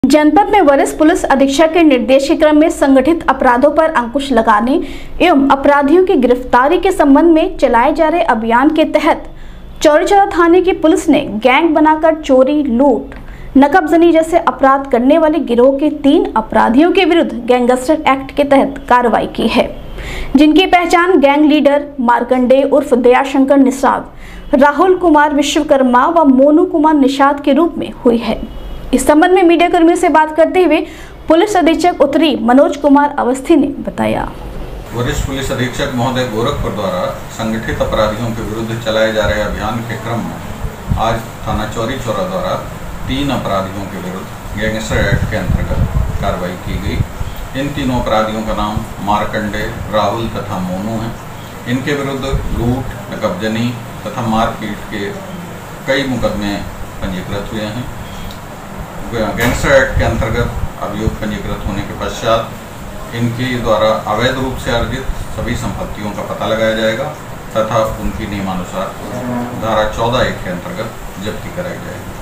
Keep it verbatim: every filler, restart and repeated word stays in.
जनपद में वरिष्ठ पुलिस अधीक्षक के निर्देश के क्रम में संगठित अपराधों पर अंकुश लगाने एवं अपराधियों की गिरफ्तारी के संबंध में चलाए जा रहे अभियान के तहत चौरी चौरा थाने की पुलिस ने गैंग बनाकर चोरी, लूट, नकबजनी जैसे अपराध करने वाले गिरोह के तीन अपराधियों के विरुद्ध गैंगस्टर एक्ट के तहत कार्रवाई की है, जिनकी पहचान गैंग लीडर मार्कंडेय उर्फ दयाशंकर निषाद, राहुल कुमार विश्वकर्मा व मोनू कुमार निषाद के रूप में हुई है। इस संबंध में मीडिया कर्मियों से बात करते हुए पुलिस अधीक्षक उत्तरी मनोज कुमार अवस्थी ने बताया। वरिष्ठ पुलिस अधीक्षक महोदय गोरखपुर द्वारा संगठित अपराधियों के विरुद्ध चलाए जा रहे अभियान के क्रम में आज थाना चौरी चौरा द्वारा तीन अपराधियों के विरुद्ध गैंगस्टर एक्ट के अंतर्गत कार्रवाई की गई। इन तीनों अपराधियों का नाम मार्कंडेय, राहुल तथा मोनू है। इनके विरुद्ध लूट, नकबजनी तथा मारपीट के कई मुकदमे पंजीकृत हुए हैं। गैंगस्टर एक्ट के अंतर्गत अभियोग पंजीकृत होने के पश्चात इनके द्वारा अवैध रूप से अर्जित सभी संपत्तियों का पता लगाया जाएगा तथा उनकी नियमानुसार धारा चौदह एक के अंतर्गत जब्ती कराई जाएगी।